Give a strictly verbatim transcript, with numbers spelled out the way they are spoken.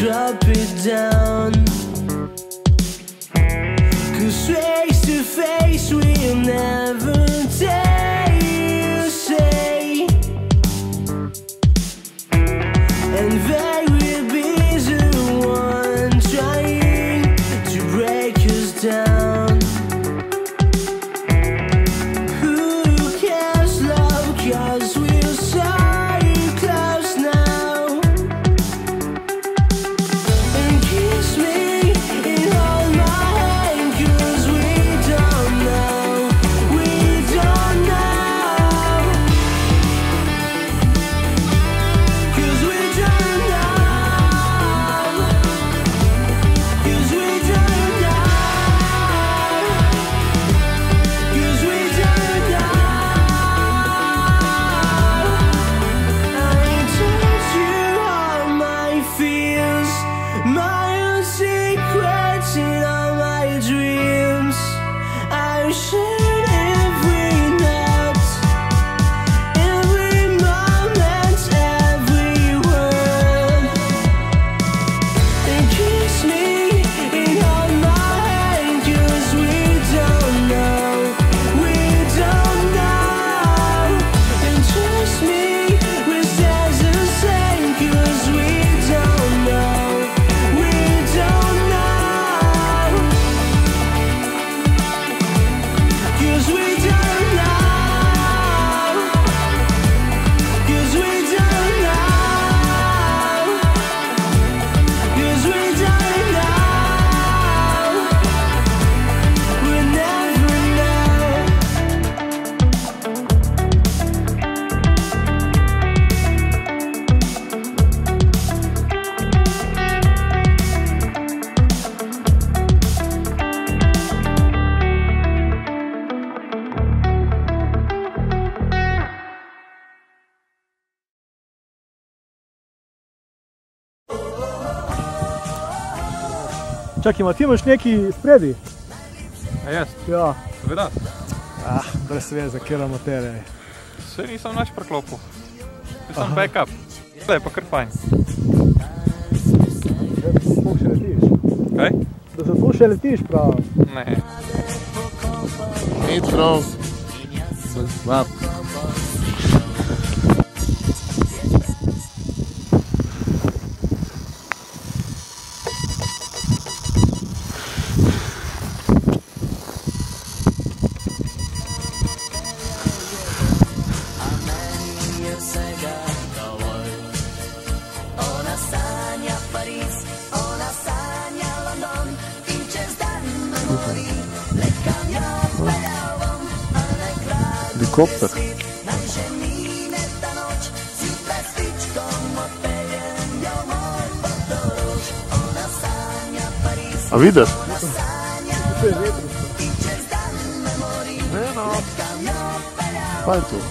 drop it down. Cause face to face we'll never dare say, and they will be the one trying to break us down. Who cares, love, cause we're so close now. And kiss me and hold my hand, cause we don't know, we don't know, cause we don't know, cause we don't know, cause we don't know. I told you all my fears, my own secrets and all my dreams. I shared every night, every moment, every word. And kiss me and hold my hand, cause we don't know, we don't know. And trust me, we stay the same, cause we don't know, we don't know, cause we don't know, cause we don't know, cause we don't know, we'll never know. Čakaj, ma ti imaš neki spredi? A jaz? Ja. Seveda. Ah, brez veze, kjer amatere. Saj nisem nič preklopil. Nisem backup. Zdaj je pa kar fajn. Da se sploh še letiš. Kaj? Da se sploh še letiš, pravim. Ne. Nič prav. Map. Helikopter. A vidiš? Ne, no. Pa je tu.